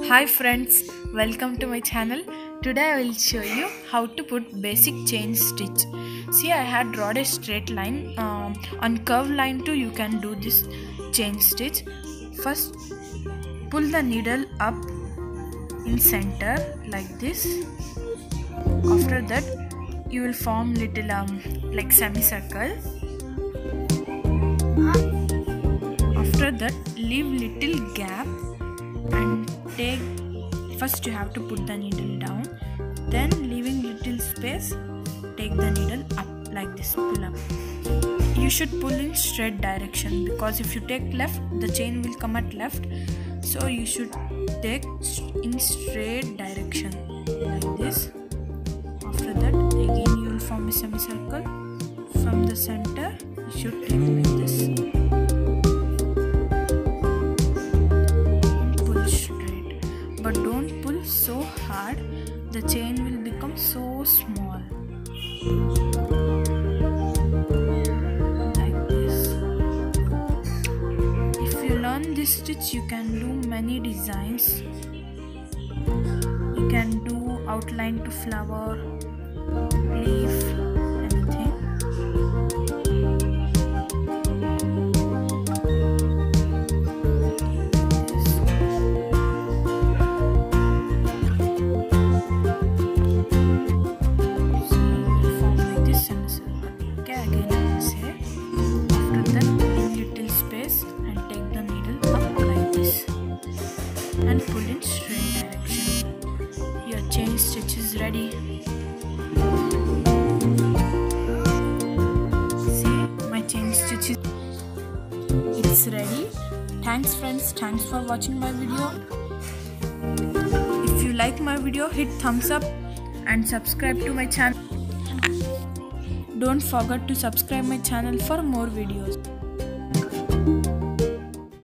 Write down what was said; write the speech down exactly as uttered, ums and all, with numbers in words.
Hi friends, welcome to my channel. Today I will show you how to put basic chain stitch. See, I had drawn a straight line. Um, on curved line too you can do this chain stitch. First pull the needle up in center like this. After that you will form little um, like semicircle. After that leave little gap and take, first you have to put the needle down, then leaving little space take the needle up like this, pull up. You should pull in straight direction because if you take left the chain will come at left, so you should take in straight direction like this. After that again you will form a semicircle. From the center you should take like this. But don't pull so hard, the chain will become so small. Like this. If you learn this stitch, you can do many designs. You can do outline to flower, leaf, anything. And pull in straight direction. Your chain stitch is ready. See, my chain stitch is it's ready. Thanks friends, thanks for watching my video. If you like my video, hit thumbs up and subscribe to my channel. Don't forget to subscribe my channel for more videos.